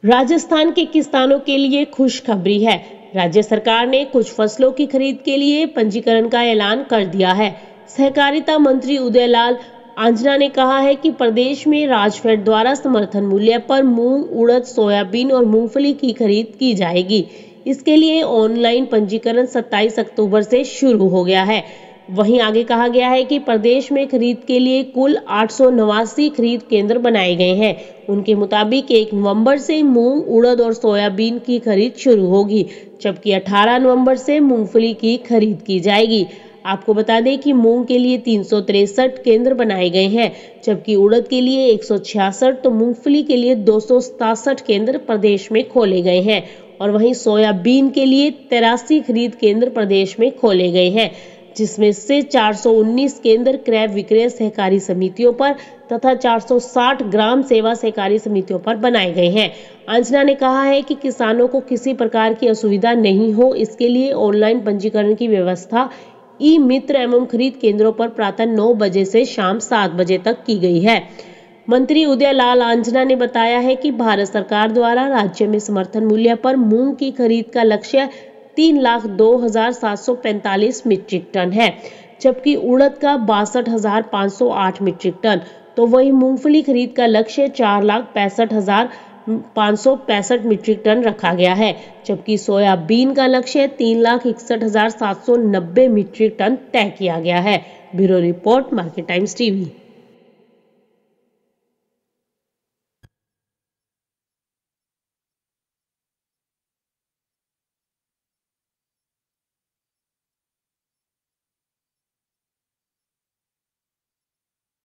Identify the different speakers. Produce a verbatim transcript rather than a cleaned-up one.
Speaker 1: राजस्थान के किसानों के लिए खुशखबरी है। राज्य सरकार ने कुछ फसलों की खरीद के लिए पंजीकरण का ऐलान कर दिया है। सहकारिता मंत्री उदयलाल आंजना ने कहा है कि प्रदेश में राजफेड द्वारा समर्थन मूल्य पर मूंग, उड़द, सोयाबीन और मूंगफली की खरीद की जाएगी। इसके लिए ऑनलाइन पंजीकरण सत्ताईस अक्टूबर से शुरू हो गया है। वहीं आगे कहा गया है कि प्रदेश में खरीद के लिए कुल आठ सौ नवासी खरीद केंद्र बनाए गए हैं। उनके मुताबिक एक नवंबर से मूंग, उड़द और सोयाबीन की खरीद शुरू होगी, जबकि अठारह नवंबर से मूंगफली की खरीद की जाएगी। आपको बता दें कि मूंग के लिए तीन सौ तिरसठ केंद्र बनाए गए हैं, जबकि उड़द के लिए एक सौ छियासठ तो मूंगफली के लिए दो सौ सतासठ केंद्र प्रदेश में खोले गए हैं और वहीं सोयाबीन के लिए तिरासी खरीद केंद्र प्रदेश में खोले गए हैं, जिसमें से चार सौ उन्नीस केंद्र क्रय विक्रय सहकारी समितियों पर तथा चार सौ साठ ग्राम सेवा सहकारी समितियों पर बनाए गए हैं। आंजना ने कहा है कि किसानों को किसी प्रकार की असुविधा नहीं हो, इसके लिए ऑनलाइन पंजीकरण की व्यवस्था ई मित्र एवं खरीद केंद्रों पर प्रातः नौ बजे से शाम सात बजे तक की गई है। मंत्री उदयलाल आंजना ने बताया है कि भारत सरकार द्वारा राज्य में समर्थन मूल्य पर मूंग की खरीद का लक्ष्य तीन लाख दो हजार सात सौ पैंतालीस मीट्रिक टन है, जबकि उड़द का बासठ हजार पाँच सौ आठ मीट्रिक टन, तो वही मूंगफली खरीद का लक्ष्य चार लाख पैंसठ हजार पाँच सौ पैंसठ मीट्रिक टन रखा गया है, जबकि सोयाबीन का लक्ष्य तीन लाख इकसठ हजार सात सौ नब्बे मीट्रिक टन तय किया गया है। Bureau report, Market Times TV.